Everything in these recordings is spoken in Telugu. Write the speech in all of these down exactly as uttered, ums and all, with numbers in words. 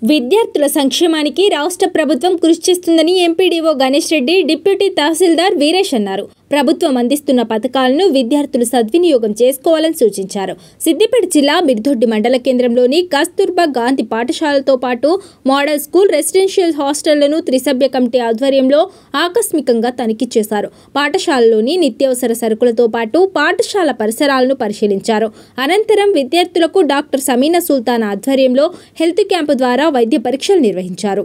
విద్యార్థుల సంక్షేమానికి రాష్ట్ర ప్రభుత్వం కృషి చేస్తుందని ఎంపీడీఓ గణేష్ రెడ్డి, డిప్యూటీ తహసీల్దార్ వీరేష్ అన్నారు. ప్రభుత్వం అందిస్తున్న పథకాలను విద్యార్థులు సద్వినియోగం చేసుకోవాలని సూచించారు. సిద్దిపేట జిల్లా మిర్దొడ్డి మండల కేంద్రంలోని కస్తూర్బా గాంధీ పాఠశాలతో పాటు మోడల్ స్కూల్, రెసిడెన్షియల్ హాస్టళ్లను త్రిసభ్య కమిటీ ఆధ్వర్యంలో ఆకస్మికంగా తనిఖీ చేశారు. పాఠశాలలోని నిత్యావసర సరుకులతో పాటు పాఠశాల పరిసరాలను పరిశీలించారు. అనంతరం విద్యార్థులకు డాక్టర్ సమీనా సుల్తాన్ ఆధ్వర్యంలో హెల్త్ క్యాంపు ద్వారా వైద్య పరీక్షలు నిర్వహించారు.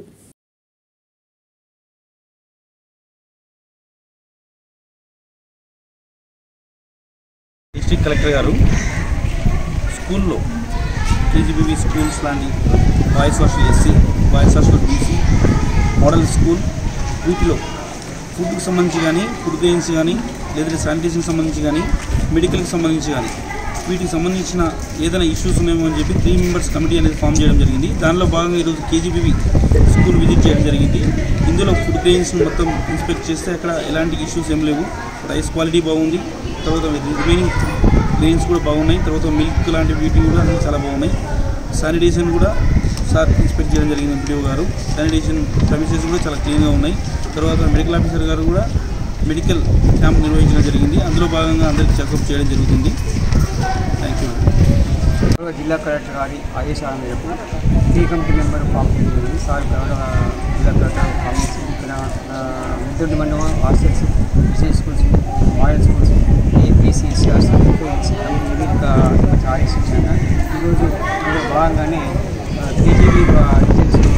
డిస్ట్రిక్ట్ కలెక్టర్ గారు స్కూల్లో కేజీబీవీ స్కూల్స్ లాంటి boys hostel SC, boys hostel BC, model school వీటిలో ఫుడ్కి సంబంధించి కానీ, ఫుడ్ గెయిన్స్ కానీ, లేదా శానిటేషన్కి సంబంధించి కానీ, మెడికల్కి సంబంధించి కానీ వీటికి సంబంధించిన ఏదైనా ఇష్యూస్ ఉన్నాయేమో అని చెప్పి త్రీ మెంబర్స్ కమిటీ అనేది ఫామ్ చేయడం జరిగింది. దానిలో భాగంగా ఈరోజు కేజీబీవీ స్కూల్ విజిట్ చేయడం జరిగింది. ఇందులో ఫుడ్ గెయిన్స్ మొత్తం ఇన్స్పెక్ట్ చేస్తే అక్కడ ఎలాంటి ఇష్యూస్ ఏం లేవు. రైస్ క్వాలిటీ బాగుంది, తర్వాత రిమైనింగ్ గ్రెయిన్స్ కూడా బాగున్నాయి, తర్వాత మిల్క్ లాంటి వీటి కూడా అన్నీ చాలా బాగున్నాయి. శానిటేషన్ కూడా సార్ ఇన్స్పెక్ట్ చేయడం జరిగింది ఎంపీడీఓ గారు. శానిటేషన్ ప్రమిసెస్ కూడా చాలా క్లీన్గా ఉన్నాయి. తర్వాత మెడికల్ ఆఫీసర్ గారు కూడా మెడికల్ క్యాంప్ నిర్వహించడం జరిగింది. అందులో భాగంగా అందరికీ చెకప్ చేయడం జరుగుతుంది. Thank you. జిల్లా కలెక్టర్ గారి ఆదేశాల మేరకు త్రీ కమిటీ మెంబర్ ఫామ్ చేయడం సార్ గౌరవ జిల్లా కలెక్టర్ ఫామ్ చేసి ఇక్కడ మిర్దొడ్డి మండలం hostels, SC schools, model schools, APCSC hostels ఇంకా ఆదేశించాక ఈరోజు ఇందులో భాగంగానే కేజీబీ రెసిడెన్షియల్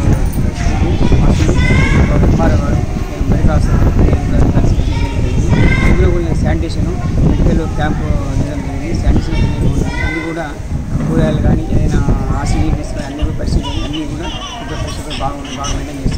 కుమార్ గారు మెడికల్ హాస్టల్ కలిసి ఇందులో కూడా శానిటేషన్, మెడికల్ క్యాంపు చేయడం జరిగింది. శానిటేషన్ అన్నీ కూడా కూరగాయలు కానీ ఏదైనా ఆక్సిజన్ తీసుకొని అన్నీ కూడా పరిస్థితులు అన్నీ కూడా పరిస్థితులు బాగుంది బాగా మెయింటైన్